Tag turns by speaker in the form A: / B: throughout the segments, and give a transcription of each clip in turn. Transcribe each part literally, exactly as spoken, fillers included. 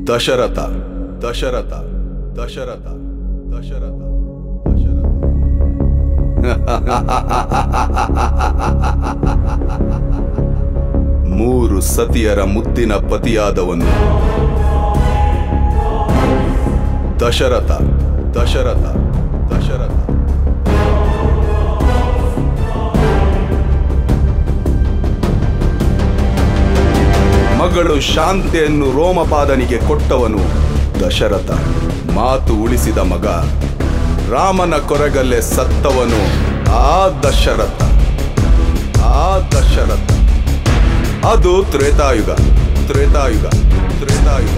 A: ದಶರಥ ದಶರಥ ದಶರಥ ದಶರಥ ಮೂರು ಸತಿಯರ ಮುದ್ದಿನ ಪತಿಯಾದವನು ದಶರಥ ದಶರಥ ದಶರಥ ಮಗಳು ಶಾಂತಿಯನ್ನು ರೋಮಪಾದನಿಗೆ ಕೊಟ್ಟವನು ದಶರಥ. ಮಾತು ಉಳಿಸಿದ ಮಗ ರಾಮನ ಕೊರಗಲ್ಲೇ ಸತ್ತವನು ಆ ದಶರಥ ಆ ದಶರಥ. ಅದು ತ್ರೇತಾಯುಗ ತ್ರೇತಾಯುಗ ತ್ರೇತಾಯುಗ.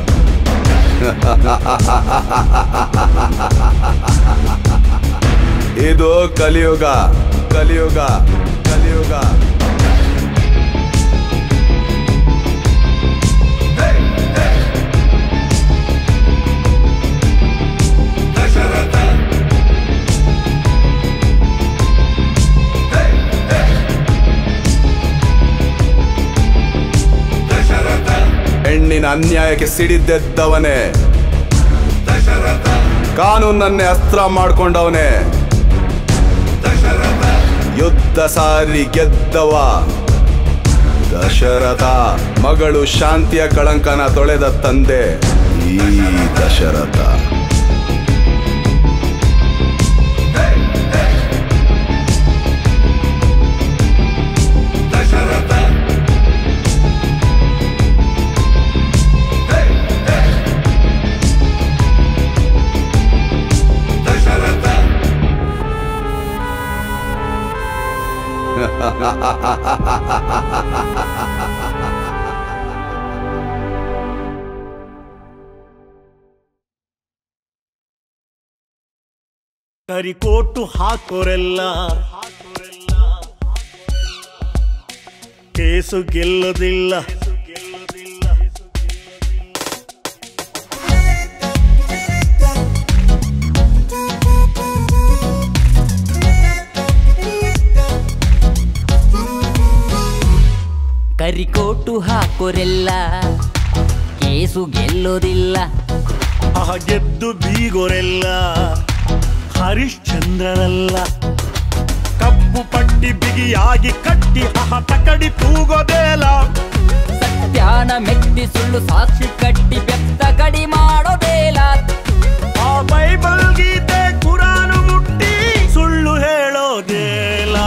A: ಇದು ಕಲಿಯುಗ ಕಲಿಯುಗ ಕಲಿಯುಗ. ಹೆಣ್ಣಿನ ಅನ್ಯಾಯಕ್ಕೆ ಸಿಡಿದೆದ್ದವನೇ ದಶರಥ. ಕಾನೂನನ್ನೇ ಅಸ್ತ್ರ ಮಾಡ್ಕೊಂಡವನೇ ದಶರಥ. ಯುದ್ಧ ಸಾರಿ ಗೆದ್ದವ ದಶರಥ. ಮಗಳು ಶಾಂತಿಯ ಕಳಂಕನ ತೊಳೆದ ತಂದೆ ಈ ದಶರಥ.
B: ಕರಿಕೋಟು ಹಾಕೋರೆಲ್ಲ ಕೇಸು ಗೆಲ್ಲೋದಿಲ್ಲ.
C: ಕರಿಕೋಟು ಹಾಕೋರೆಲ್ಲ ಕೇಸು ಗೆಲ್ಲೋದಿಲ್ಲ.
B: ಆ ಗೆದ್ದು ಬೀಗೋರೆಲ್ಲ ಹರಿಶ್ಚಂದ್ರರಲ್ಲ. ಕಪ್ಪು ಪಟ್ಟಿ ಬಿಗಿಯಾಗಿ ಕಟ್ಟಿ ಅಹ ತಕಡಿ ತೂಗೋದೇಲ.
C: ಸತ್ಯಾನ ಮೆಟ್ಟಿ ಸುಳ್ಳು ಸಾಕ್ಷಿ ಕಟ್ಟಿ ಬೆತ್ತ ಕಡಿ ಮಾಡೋದೇಲ.
B: ಆ ಬೈಬಲ್ ಗೀತೆ ಕುರಾನು ಮುಟ್ಟಿ ಸುಳ್ಳು ಹೇಳೋದೇಲ.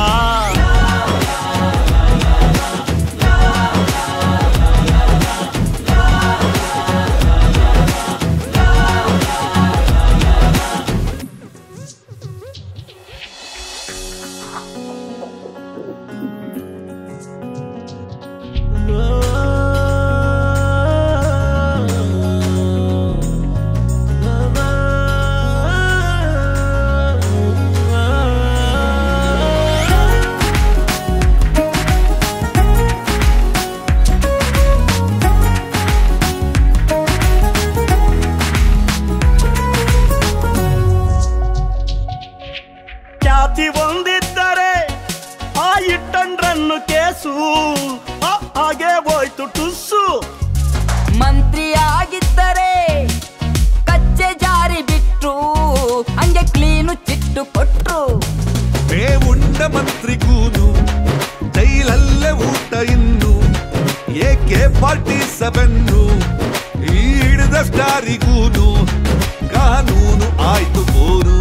B: ಒಂದಿದ್ದರೆ ಆ ಇಟ್ಟಂಡ್ರನ್ನು ಕೇಸು ಹಾಗೆ ಹೋಯ್ತು ಟುಸ್ಸು.
C: ಮಂತ್ರಿ ಆಗಿದ್ದರೆ ಕಚ್ಚೆ ಜಾರಿ ಬಿಟ್ರು ಹಂಗೆ ಕ್ಲೀನು ಚಿಟ್ಟು ಕೊಟ್ರು.
D: ಬೇವುಂಡ ಮಂತ್ರಿಗೂನು ಜೈಲಲ್ಲೇ ಊಟ ಇನ್ನು ಏಕೆ ಫಾರ್ಟಿ ಸೆವೆನ್ನು. ಈ ಹಿಡಿದ ಸ್ಟಾರಿಗೂನು ಕಾನೂನು ಆಯ್ತು ಬೋರು.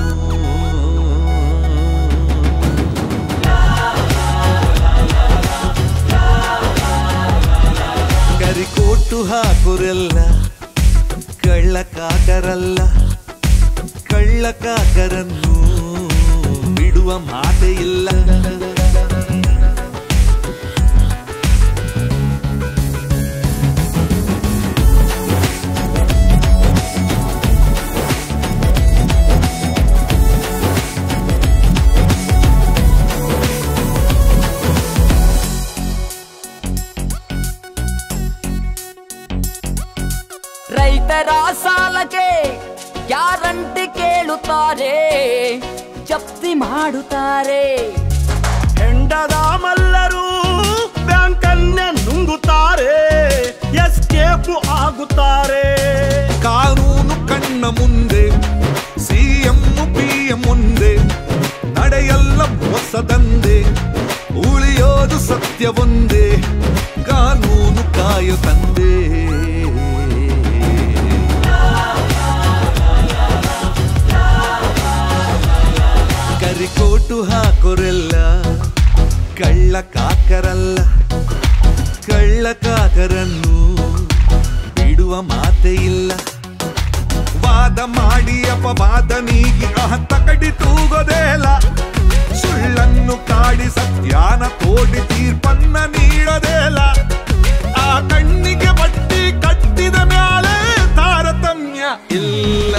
D: ಕರಿಕೋಟು ಹಾಕೋರೆಲ್ಲ ಕಳ್ಳಕಾಕರಲ್ಲ. ಕಳ್ಳಕಾಕರನ್ನು ಬಿಡುವ ಮಾತೇ ಇಲ್ಲ.
C: ರೈತರ ಸಾಲಕ್ಕೆ ಗ್ಯಾರಂಟಿ ಕೇಳುತ್ತಾರೆ, ಜಪ್ತಿ ಮಾಡುತ್ತಾರೆ.
B: ಹೆಂಡದ ಮಲ್ಲರು ಬ್ಯಾಂಕನ್ನು ಸುಮ್ಮನೆ ನುಂಗುತ್ತಾರೆ, ಎಸ್ಕೇಪ್ ಆಗುತ್ತಾರೆ.
D: ಕಾನೂನು ಕಣ್ಣ ಮುಂದೆ ಸಿಎಂ ಪಿಎಂ ಮುಂದೆ ನಡೆಯಲ್ಲ ಹೊಸದಂದೆ, ಉಳಿಯೋದು ಸತ್ಯವೊಂದೇ ಕಾನೂನು ಕಾಯೋ ತಂದೆ. ಕರಿಕೋಟು ಹಾಕೋರೆಲ್ಲ ಕಳ್ಳ ಕಾಕರಲ್ಲ, ಕಳ್ಳ ಕಾಕರನ್ನು ಬಿಡುವ ಮಾತೇ ಇಲ್ಲ. ವಾದ ಮಾಡಿ ಅಪವಾದ ನೀಗಿ ಅಹತ್ತ ಕಡಿ ತೂಗೋದೇಲ, ಸುಳ್ಳನ್ನು ಕಾಡಿ ಸತ್ಯಾನ ತೋಡಿ ತೀರ್ಪನ್ನ ನೀಡೋದೇಲ. ಆ ಕಣ್ಣಿಗೆ ಬಟ್ಟಿ ಕಟ್ಟಿದ ಮ್ಯಾಲೆ ತಾರತಮ್ಯ ಇಲ್ಲ.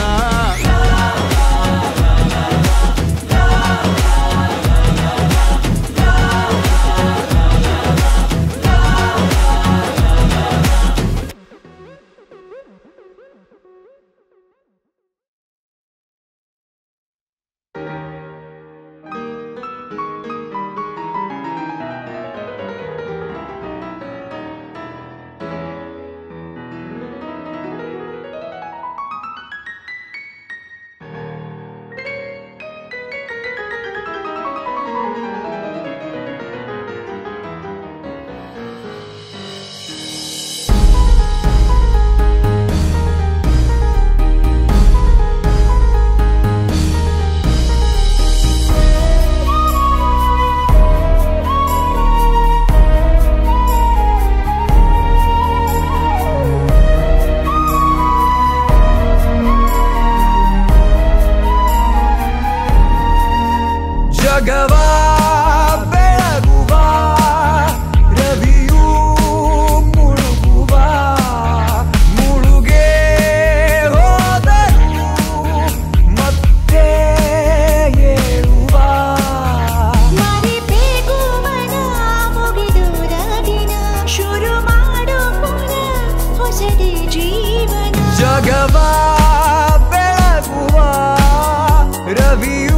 E: ಜಗವಾ ಬೆಳಗುವ ರವಿಯೂ ಮುಳುಗುವ, ಮುಳುಗೆ ಹೋದರು ಮತ್ತೆ ಏಳುವ.
F: ಮರೆಬೇಗುವನ ಮುಗಿದೂರ ದಿನ, ಶುರು ಮಾಡು ಪುನಃ ಹೊಸದೇ ಜೀವನ.
E: ಜಗವಾ ಬೆಳಗುವ ರವಿಯೂ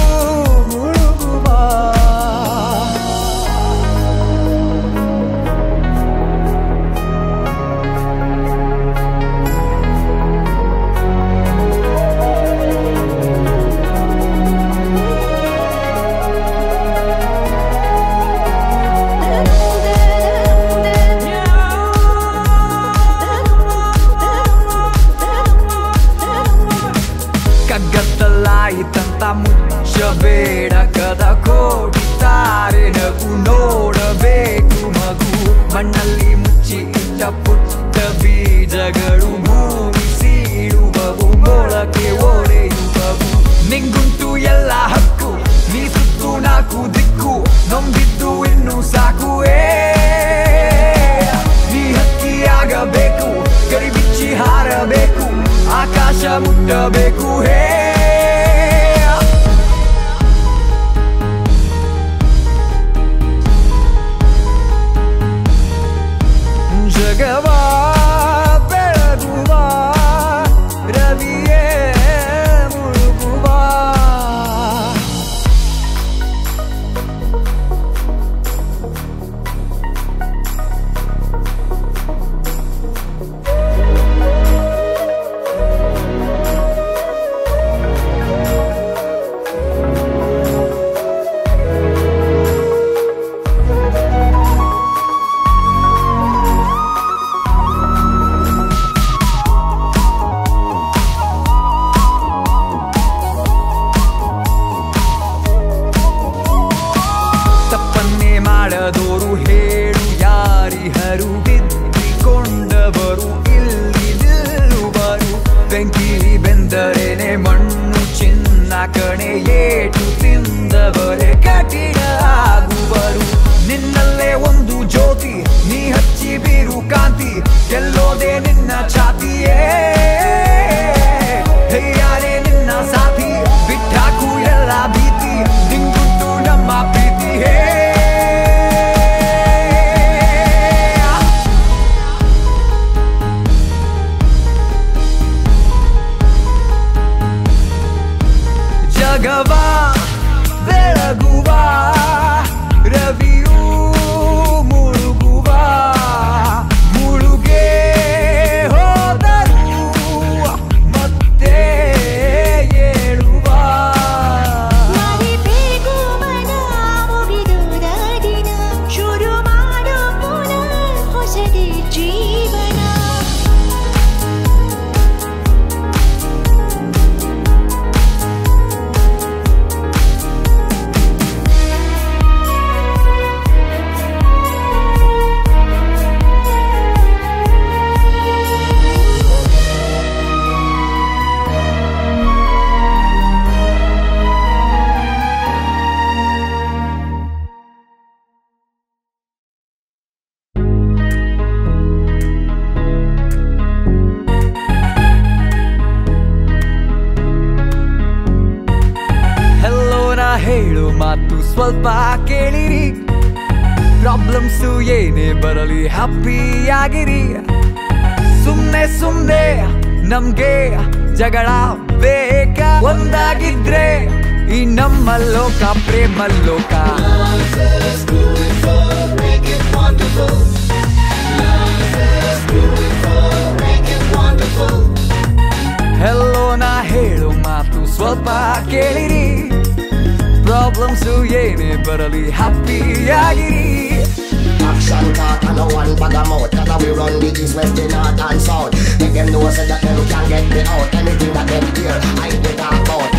E: ಕಗ್ಗತ್ತಲಾಯಿತಂತ ಮುಚ್ಚಬೇಡ ಕದ ಕೋಡಿತಾರೆ, ನಗು ನೋಡಬೇಕು ಮಗು. ಮಣ್ಣಲ್ಲಿ ಮುಚ್ಚಿ ಇಟ್ಟ ಪುಟ್ಟ ಬೀಜಗಳು ಭೂಮಿ ಸೀಳುವವು, ಮೊಳಕೆ ಒಡೆಯುವವು. ನಿಂಗುಂಟು ಎಲ್ಲ ಹಕ್ಕು, ನೀ ಸುತ್ತು ನಾಲ್ಕು ದಿಕ್ಕು, ನೊಂದಿದ್ದು ಇನ್ನು ಸಾಕು. ಏ ನೀ ಹಕ್ಕಿಯಾಗಬೇಕು, ಕೈ ಬಿಚ್ಚಿ ಹಾರಬೇಕು, ಆಕಾಶ ಮುಟ್ಟಬೇಕು. ಹೇ ಜಗವಾ ಬೆಳಗುವ ರವಿಯೇ ಮುಳುಗುವ. ಮಾತು ಸ್ವಲ್ಪ ಕೇಳಿರಿ. ಪ್ರಾಬ್ಲಮ್ಸು ಏನೇ ಬರಲಿ ಹ್ಯಾಪಿಯಾಗಿರಿ. ಸುಮ್ನೆ ಸುಮ್ನೆ ನಮ್ಗೆ ಜಗಳ ಬೇಕಾ? ಒಂದಾಗಿದ್ರೆ ಈ ನಮ್ಮ ಲೋಕ ಪ್ರೇಮ ಲೋಕ. ಹೆಲ್ಲೋ ನಾ ಹೇಳು ಮಾತು ಸ್ವಲ್ಪ ಕೇಳಿರಿ. ಪ್ರಾಬ್ಲಮ್ಸು ಏನೇ ಬರಲಿ ಹ್ಯಾಪಿಯಾಗಿರಿ.
G: Action talk and no one bag a mouth. Cause we run the east, west, the north and south. Make them know so that them can get me out. Anything that them hear, I they talk about.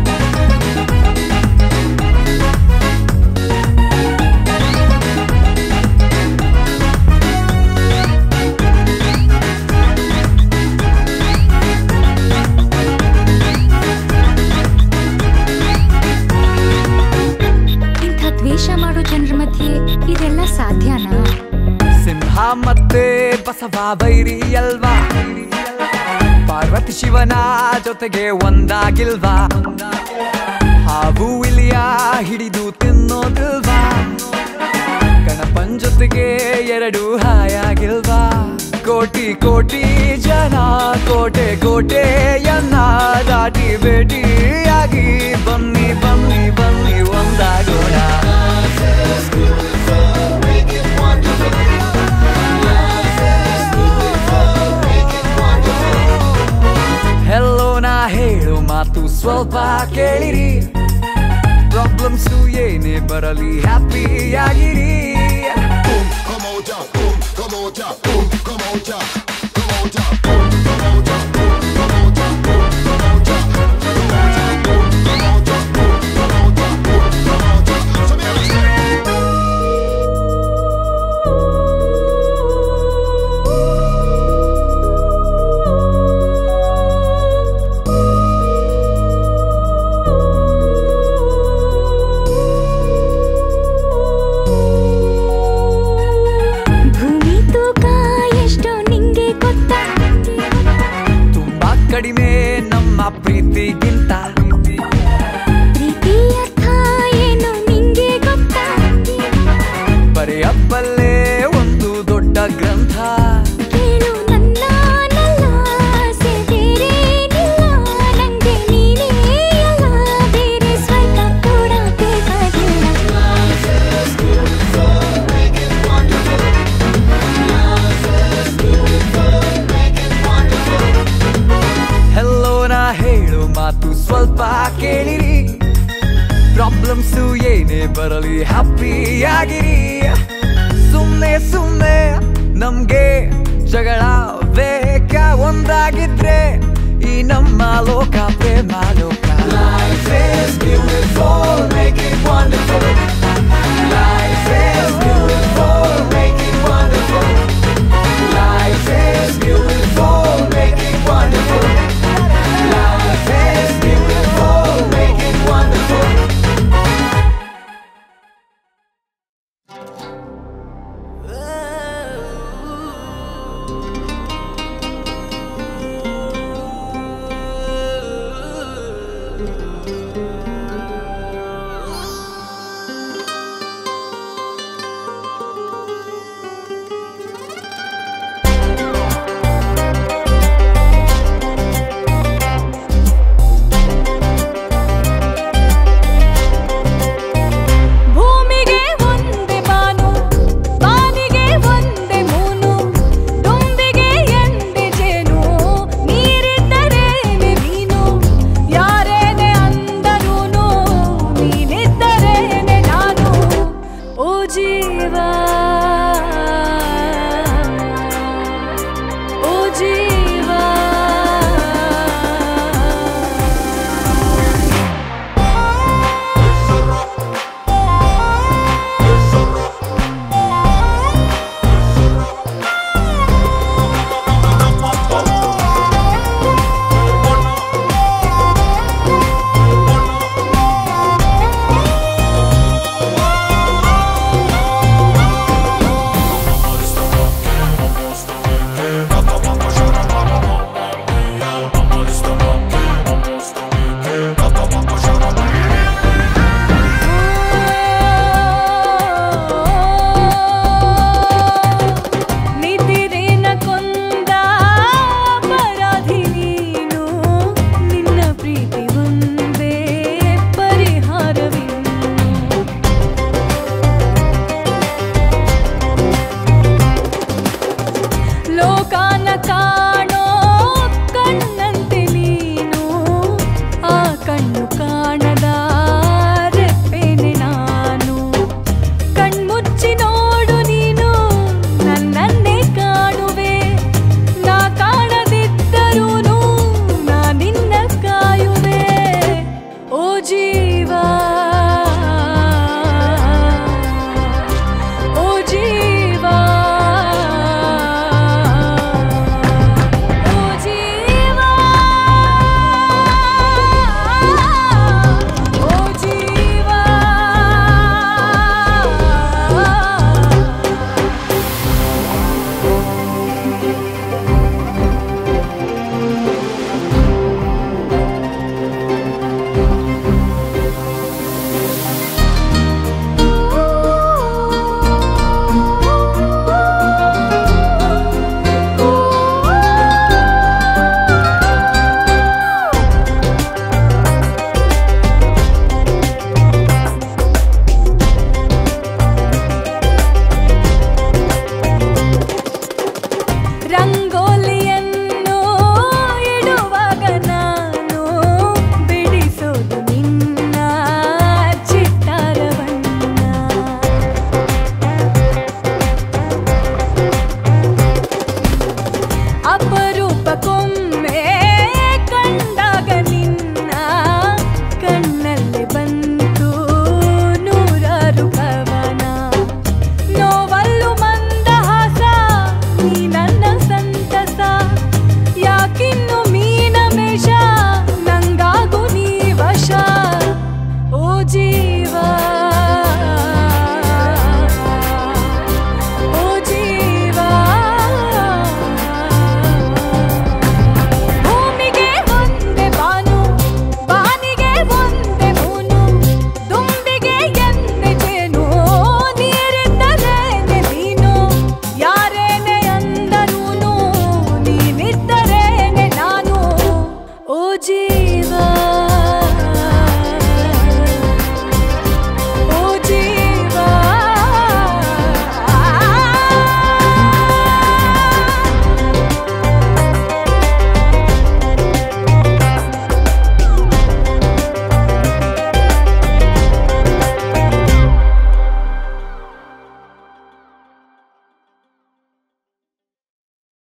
F: ದ್ವೇಷ ಮಾಡೋ ಜನರ ಮಧ್ಯೆ ಇದೆಲ್ಲ ಸಾಧ್ಯನಾ?
E: ಸಿಂಹ ಮತ್ತೆ ಬಸವ ಬೈರಿ ಅಲ್ವಾ? ಪಾರ್ವತಿ ಶಿವನ ಜೊತೆಗೆ ಒಂದಾಗಿಲ್ವಾ? ಹಾವು ಇಲಿಯ ಹಿಡಿದು ತಿನ್ನೋದಿಲ್ವಾ? ಗಣಪನ್ ಜೊತೆಗೆ ಎರಡು ಹಾಯಾಗಿಲ್ವಾ? ಕೋಟಿ ಕೋಟಿ ಜನ ಕೋಟೆ ಕೋಟೆಯನ್ನ ದಾಟಿ ಭೇಟಿಯಾಗಿ ಬನ್ನಿ ಬನ್ನಿ ಬನ್ನಿ ಒಂದಾಗೋಣ. ಹೆಲ್ಲೋ ನಾ ಹೇಳು ಮಾತು ಸ್ವಲ್ಪ ಕೇಳಿರಿ. ಪ್ರಾಬ್ಲಮ್ಸು ಏನೇ ಬರಲಿ ಹ್ಯಾಪಿಯಾಗಿರಿ. ಕಡಿಮೆ ನಮ್ಮ ಪ್ರೀತಿಗಿಂತ.
F: ಪ್ರೀತಿ ಅರ್ಥ ಏನು ನಿಂಗೆ ಗೊತ್ತಾ?
E: ಬರೆಯಬ್ಬಲ್ಲೇ ಒಂದು ದೊಡ್ಡ ಗ್ರಂಥ.
F: ಕೇಳು ನನ್ನ ಆಸೆ ಬೇರೇನಿಲ್ಲ. ನಂಗೆ ನೀನೇ ಅಲ್ಲ, ಬೇರೆ ಸ್ವರ್ಗ ಕೂಡ ಬೇಕಾಗಿಲ್ಲ.
E: ಹೆಲ್ಲೋ ನಾ ಹೇಳು ಮಾತು ಸ್ವಲ್ಪ ಕೇಳಿರಿ. ಪ್ರಾಬ್ಲಮ್ಸು ಏನೇ ಬರಲಿ ಹ್ಯಾಪಿಯಾಗಿರಿ. ಸುಮ್ನೆ ಸುಮ್ನೆ ನಮ್ಗೆ ಜಗಳ ಬೇಕಾ? ಒಂದಾಗಿದ್ರೆ ಈ ನಮ್ಮ ಲೋಕ ಪ್ರೇಮ ಲೋಕ. Life is beautiful, make it wonderful.